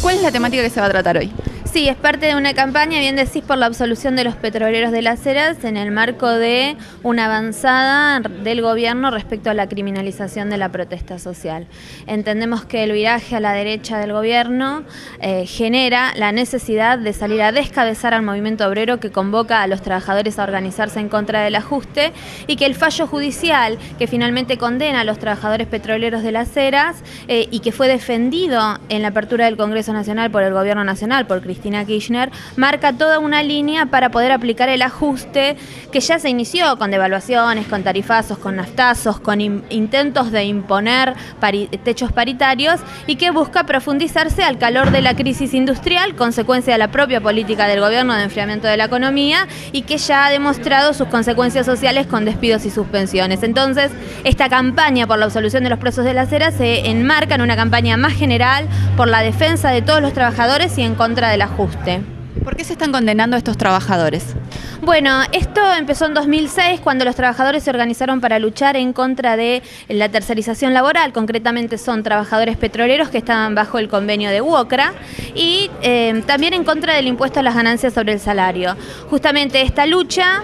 ¿Cuál es la temática que se va a tratar hoy? Sí, es parte de una campaña, bien decís, por la absolución de los petroleros de Las Heras en el marco de una avanzada del gobierno respecto a la criminalización de la protesta social. Entendemos que el viraje a la derecha del gobierno genera la necesidad de salir a descabezar al movimiento obrero que convoca a los trabajadores a organizarse en contra del ajuste y que el fallo judicial que finalmente condena a los trabajadores petroleros de Las Heras y que fue defendido en la apertura del Congreso Nacional por el Gobierno Nacional, por Cristina Kirchner, marca toda una línea para poder aplicar el ajuste que ya se inició con devaluaciones, con tarifazos, con naftazos, con intentos de imponer techos paritarios y que busca profundizarse al calor de la crisis industrial, consecuencia de la propia política del gobierno de enfriamiento de la economía y que ya ha demostrado sus consecuencias sociales con despidos y suspensiones. Entonces, esta campaña por la absolución de los presos de Las Heras se enmarca en una campaña más general por la defensa de todos los trabajadores y en contra del ajuste. ¿Por qué se están condenando a estos trabajadores? Bueno, esto empezó en 2006 cuando los trabajadores se organizaron para luchar en contra de la tercerización laboral. Concretamente son trabajadores petroleros que estaban bajo el convenio de UOCRA y también en contra del impuesto a las ganancias sobre el salario. Justamente esta lucha,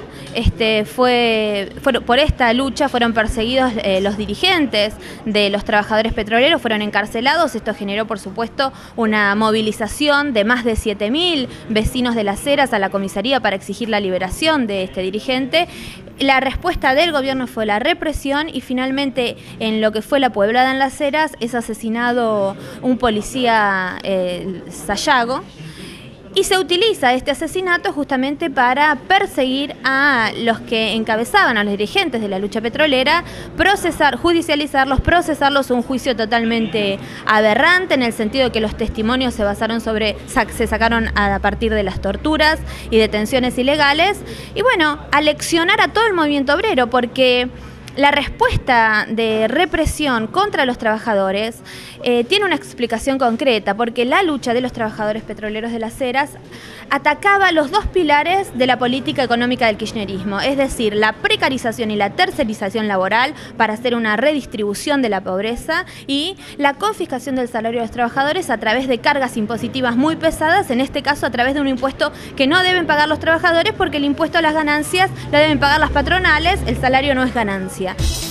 por esta lucha fueron perseguidos los dirigentes de los trabajadores petroleros, fueron encarcelados. Esto generó, por supuesto, una movilización de más de 7.000 vecinos de Las Heras a la comisaría para exigir la liberación de este dirigente. La respuesta del gobierno fue la represión y finalmente en lo que fue la pueblada en Las Heras es asesinado un policía Sayago. Y se utiliza este asesinato justamente para perseguir a los que encabezaban, a los dirigentes de la lucha petrolera, judicializarlos, procesarlos, un juicio totalmente aberrante en el sentido de que los testimonios se sacaron a partir de las torturas y detenciones ilegales. Y bueno, aleccionar a todo el movimiento obrero porque la respuesta de represión contra los trabajadores tiene una explicación concreta, porque la lucha de los trabajadores petroleros de Las Heras atacaba los dos pilares de la política económica del kirchnerismo, es decir, la precarización y la tercerización laboral para hacer una redistribución de la pobreza y la confiscación del salario de los trabajadores a través de cargas impositivas muy pesadas, en este caso a través de un impuesto que no deben pagar los trabajadores porque el impuesto a las ganancias lo deben pagar las patronales, el salario no es ganancia.